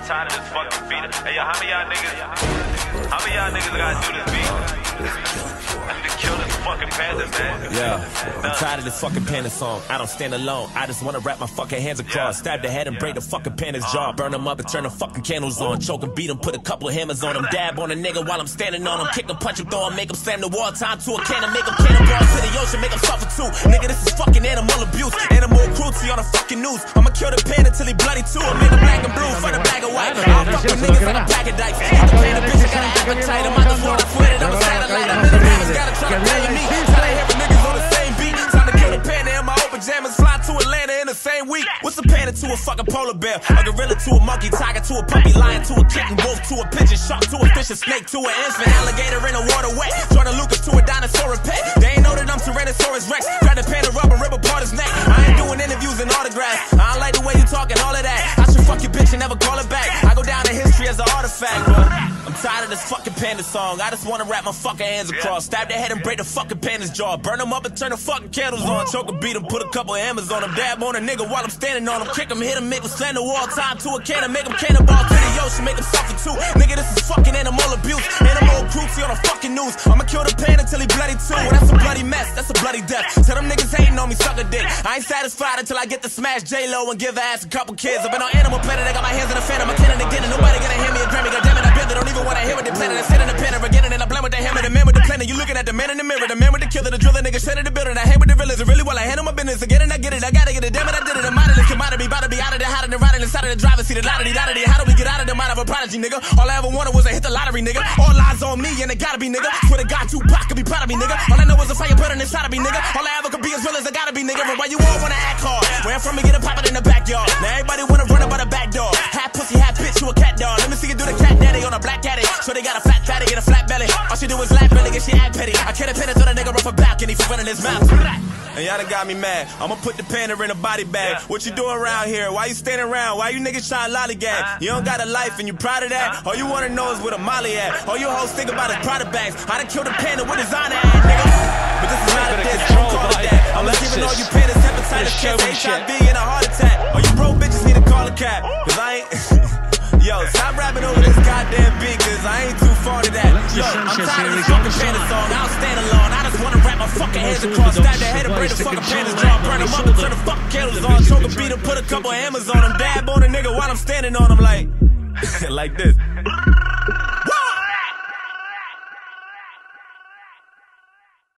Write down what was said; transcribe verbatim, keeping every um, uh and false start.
tired of this fucking beat. Hey, yo, how many y'all niggas, how many y'all niggas gotta do this beat? I need to kill this fucking panda, man. Yeah, I'm tired of this fucking panda song. I don't stand alone. I just wanna wrap my fucking hands across. Stab the head and break the fucking panda's jaw. Burn them up and turn the fucking candles on. Choke and beat him, put a couple hammers on him. Dab on a nigga while I'm standing on him. Kick him, punch him, throw him, make him slam the wall. Time to a cannon, make him cannonball to the ocean, make him suffer too. Nigga, this is fucking animal abuse. Animal cruelty on the fucking news. I'ma kill the panda till he bloody too. I make him black and blue for the black and white. I'll fuck with niggas like a pack of dice. Fuck the panda, bitch, I got an appetite. I'm out the floor, I swear that I'm a satellite. I'm in the niggas, gotta try to play me. Till I hear niggas on the same beat. Time to kill the panda in my old pajamas. Fly to Atlanta in the same week. What's a panda to a fucking polar bear? A gorilla to a monkey, tiger to a puppy, lion to a kitten, wolf to a pigeon, shark to a fish, a snake to an infant, alligator in a water wet, Jordan Lucas to a dinosaur pet. They ain't know that I'm Tyrannosaurus Rex. Grab the panda rub and rip apart his neck. I ain't doing interviews and autographs. I don't like the way you talking, all of that. I should fuck your bitch and never call it back. I go down in history as an artifact, but I'm tired of this fucking panda song. I just wanna wrap my fucking hands across. Stab their head and break the fucking panda's jaw. Burn them up and turn the fucking candles on. Choke and beat him, put a couple of hammers on him. Dab on a nigga while I'm standing on him. Kick him, hit him, make him slam the wall. Time to a cannon, make him cannonball to the ocean, make him suffer too. Nigga, this is fucking animal abuse. Animal cruelty on the fucking news. I'ma kill the panda till he bloody too. Well, that's a bloody mess, that's a bloody death. Tell them niggas hating on me, suck a dick. I ain't satisfied until I get to smash J-Lo and give her ass a couple kids. I've been on Animal Planet, I got my hands in the fan, I'm a cannon again, and nobody gonna hear me a Grammy. Goddamn it, I barely don't even wanna hear what they planning. I sit in the pen again, and I blend with the hammer, the man with the planet. You looking at the man in the mirror, the man with the killer, the driller, nigga, shit in the building. I hang with the realers, really well, I handle my business. Again, and I get it, I gotta get it, damn it, I did it. I'm out of this commodity, about to be out of there, hot in the riding inside of the driver's seat, the lottery, lottery. How do we get out of the mind of a prodigy, nigga? All I ever wanted was to hit the lottery, nigga. All eyes on me, and it gotta be, nigga. Swear to God, Tupac could be proud of me, nigga. All I know is a fire burning inside of me, nigga. All I ever could be as real as I gotta be, nigga. But why you all wanna act hard? Where I'm from, we get a pop it in the backyard. Now everybody wanna run about the back door. Half pussy, half bitch, you a cat dog. Let me see you do the cat daddy on a black caddy. So they got a fat fatty and a flat belly. All she do is laugh, really, get she act petty. I can't pin it, throw the nigga off a balcony for running his mouth. And y'all done got me mad. I'ma put the panda in a body bag. What you doing around here? Why you standing around? Why you niggas trying to lollygag? You don't got a life and you proud of that? All you wanna know is where the molly at. All you hoes think about is product bags. I done killed a panda with designer at, nigga. But this is not a diss, don't call it that. I'm just giving all you pandas hepatitis, cancer, H I V, and a heart attack. All you broke bitches need to call a cab. Cause I ain't... Yo, stop rapping over this goddamn beat, cause I ain't too far to that. Yo, I'm tired of this fucking panda song. I'll stand alone. I just wanna wrap my fucking hands across. Stab the head and break the fucking panda's jaw. Burn them up and turn the fucking candles on. Choke and beat him, put a couple hammers on him. Dab on a nigga while I'm standing on him like... like this.